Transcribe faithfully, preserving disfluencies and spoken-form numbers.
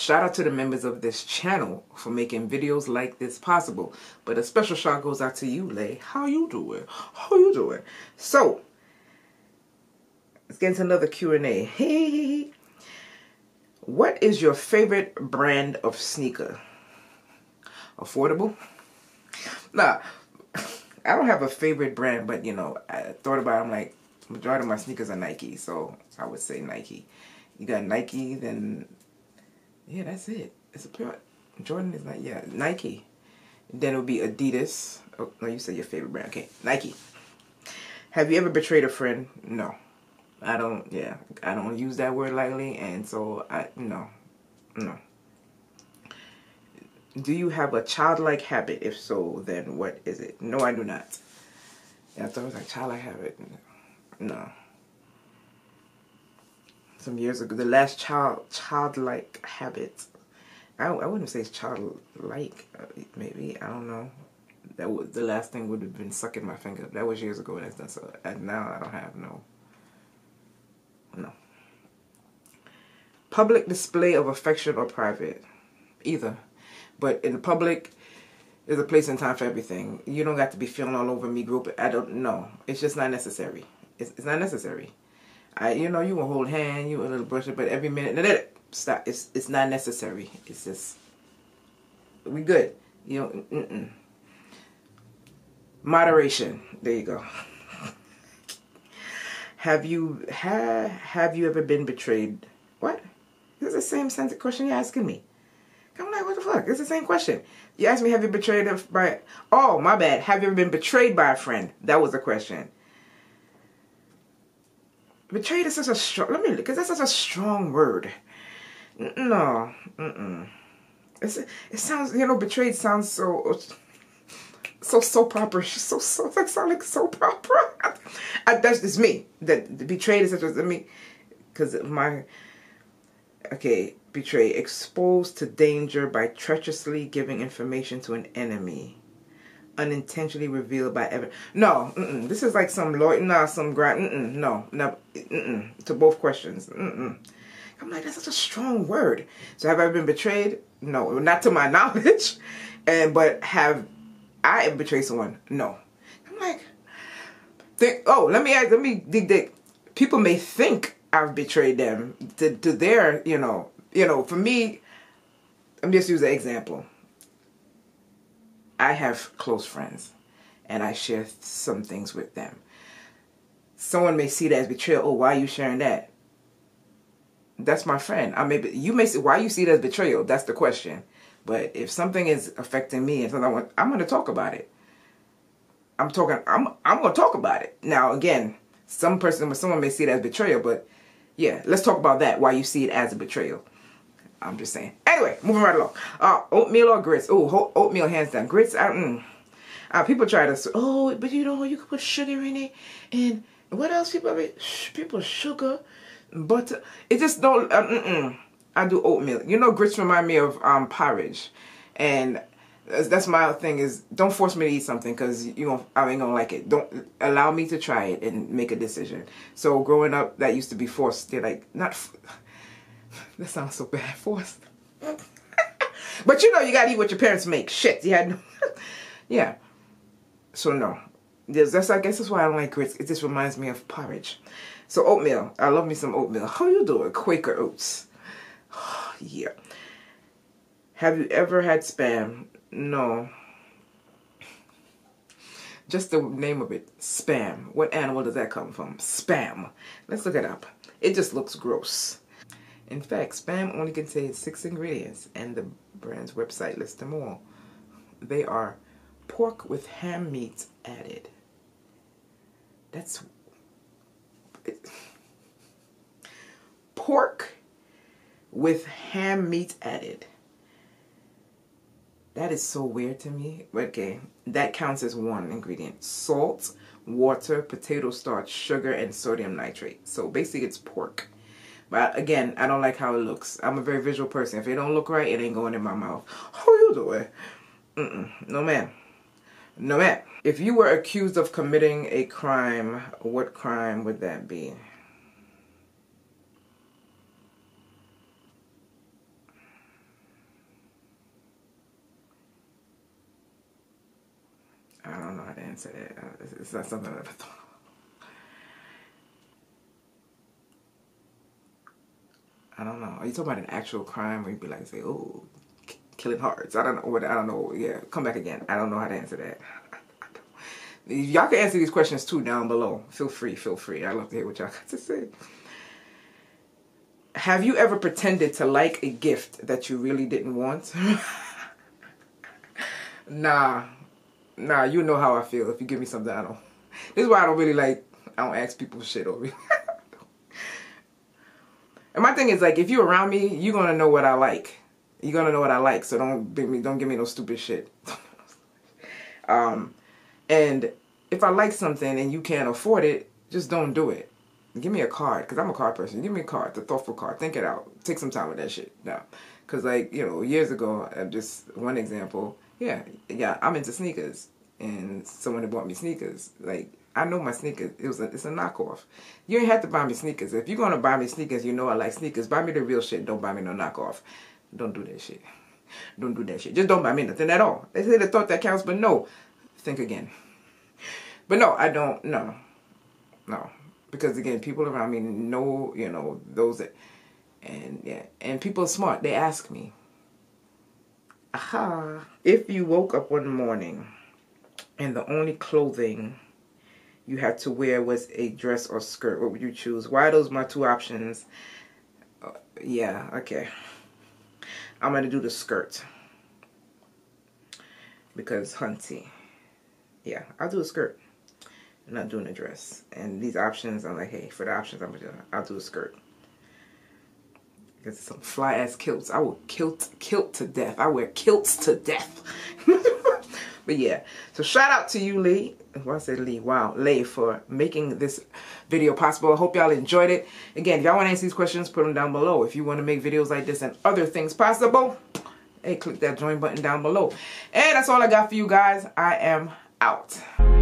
Shout out to the members of this channel for making videos like this possible. But a special shout goes out to you, Lay. How you doing? How you doing? So, let's get into another Q and A. Hey, what is your favorite brand of sneaker? Affordable? Nah, I don't have a favorite brand, but you know, I thought about it, I'm like, majority of my sneakers are Nike, so I would say Nike. You got Nike, then yeah, that's it. It's a pure Jordan is not yeah Nike. Then it would be Adidas. Oh no, you said your favorite brand. Okay, Nike. Have you ever betrayed a friend? No, I don't. Yeah, I don't use that word lightly, and so I no, no. Do you have a childlike habit? If so, then what is it? No, I do not. Yeah, I thought it was like childlike habit. No. Some years ago, the last child childlike habit. I, I wouldn't say it's childlike. Maybe, I don't know. That was the last thing would have been sucking my finger. That was years ago. That's done. So and now I don't have no. No. Public display of affection or private, either. But in the public, there's a place and time for everything. You don't got to be feeling all over me, group. I don't know. It's just not necessary. It's, it's not necessary. I, you know, you will hold hand, you a little brush it, but every minute, stop. It's it's not necessary. It's just we good. You know, mm-mm. Moderation. There you go. have you ha, have you ever been betrayed? What? This is the same sense question you're asking me. I'm like, what the fuck? It's the same question. You asked me, have you betrayed by... Oh, my bad. Have you ever been betrayed by a friend? That was the question. Betrayed is such a strong... Let me... Because that's such a strong word. No. Mm-mm. It's, it sounds... You know, betrayed sounds so... So, so proper. So, so... That sounds like so proper. I, that's just me. That betrayed is such a... I mean... Because my... Okay... Betray, exposed to danger by treacherously giving information to an enemy, unintentionally revealed by ever. No, mm-mm. This is like some lawyer, nah, some grind. Mm-mm. No, no, mm-mm. To both questions. Mm-mm. I'm like, that's such a strong word. So have I been betrayed? No, not to my knowledge. And but have I ever betrayed someone? No. I'm like, think. Oh, let me ask. Let me dig. dig. People may think I've betrayed them to to their, you know. You know, for me, I'm just use an example. I have close friends, and I share some things with them. Someone may see that as betrayal. Oh, why are you sharing that? That's my friend. I may, you may say, why you see it as betrayal? That's the question. But if something is affecting me and something I want, I'm going to talk about it. I'm talking. I'm I'm going to talk about it. Now, again, some person, someone may see it as betrayal, but yeah, let's talk about that. Why you see it as a betrayal? I'm just saying. Anyway, moving right along. Uh, oatmeal or grits? Oh, oatmeal hands down. Grits, I, mm. uh, people try to, oh, but you know, you can put sugar in it. And what else people, I mean, people sugar, butter. It just don't, uh, mm-mm. I do oatmeal. You know, grits remind me of um, porridge. And that's my thing is, don't force me to eat something because you know, I ain't gonna like it. Don't allow me to try it and make a decision. So growing up, that used to be forced. They're like, not... That sounds so bad, forced. But you know, you gotta eat what your parents make. Shit, you had no... Yeah. So no. There's, that's, I guess that's why I don't like grits. It just reminds me of porridge. So oatmeal. I love me some oatmeal. How you doing? Quaker oats. Yeah. Have you ever had spam? No. Just the name of it. Spam. What animal does that come from? Spam. Let's look it up. It just looks gross. In fact, spam only contains six ingredients, and the brand's website lists them all. They are pork with ham meat added. That's... It, pork with ham meat added. That is so weird to me. Okay, that counts as one ingredient. Salt, water, potato starch, sugar, and sodium nitrate. So basically it's pork. But again, I don't like how it looks. I'm a very visual person. If it don't look right, it ain't going in my mouth. How you doing? Mm-mm. No, ma'am. No, ma'am. If you were accused of committing a crime, what crime would that be? how to answer that. Uh, it's, it's not something I ever thought of. I don't know. Are you talking about an actual crime where you'd be like, say, oh, killing hearts? I don't know. What I don't know. Yeah, come back again. I don't know how to answer that. Y'all can answer these questions too down below. Feel free. Feel free. I love to hear what y'all got to say. Have you ever pretended to like a gift that you really didn't want? Nah. Nah, you know how I feel if you give me something I don't. This is why I don't really like, I don't ask people shit over here. And my thing is, like, if you're around me, you're going to know what I like. You're going to know what I like, so don't give me, don't give me no stupid shit. um, and if I like something and you can't afford it, just don't do it. Give me a card, because I'm a card person. Give me a card, the thoughtful card. Think it out. Take some time with that shit. No. Because, like, you know, years ago, uh, just one example, yeah, yeah, I'm into sneakers. And someone had bought me sneakers. Like, I know my sneakers. It was a, it's a knockoff. You ain't have to buy me sneakers. If you're going to buy me sneakers, you know I like sneakers. Buy me the real shit. Don't buy me no knockoff. Don't do that shit. Don't do that shit. Just don't buy me nothing at all. They say the thought that counts, but no. Think again. But no, I don't. No. No. Because, again, people around me know, you know, those that, and, yeah, and people are smart. They ask me, aha, if you woke up one morning and the only clothing you had to wear was a dress or skirt, what would you choose? Why are those my two options? Uh, yeah, okay. I'm going to do the skirt. Because, hunty. Yeah, I'll do a skirt. I'm not doing a dress. And these options, I'm like, hey, for the options, I'm gonna do, I'll do a skirt. Because some fly ass kilts. I will kilt kilt to death. I wear kilts to death. But yeah. So shout out to you, Lee. Why I said Lee? Wow, Lee, for making this video possible. I hope y'all enjoyed it. Again, if y'all want to answer these questions, put them down below. If you want to make videos like this and other things possible, hey, click that join button down below. And that's all I got for you guys. I am out.